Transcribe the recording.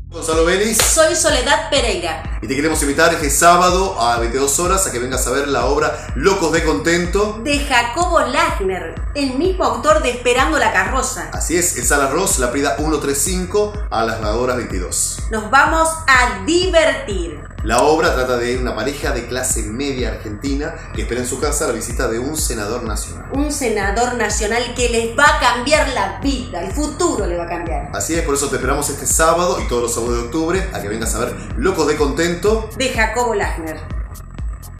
Gonzalo Vélez. Soy Soledad Pereira. Y te queremos invitar este sábado a 22 horas a que vengas a ver la obra Locos de Contento de Jacobo Lachner, el mismo autor de Esperando la carroza. Así es, en Sala Ross, la Prida 135 a las horas 22. Nos vamos a divertir. La obra trata de una pareja de clase media argentina que espera en su casa la visita de un senador nacional. Un senador nacional que les va a cambiar la vida, el futuro le va a cambiar. Así es, por eso te esperamos este sábado y todos los sábados de octubre a que vengas a ver Locos de Contento de Jacobo Lachner.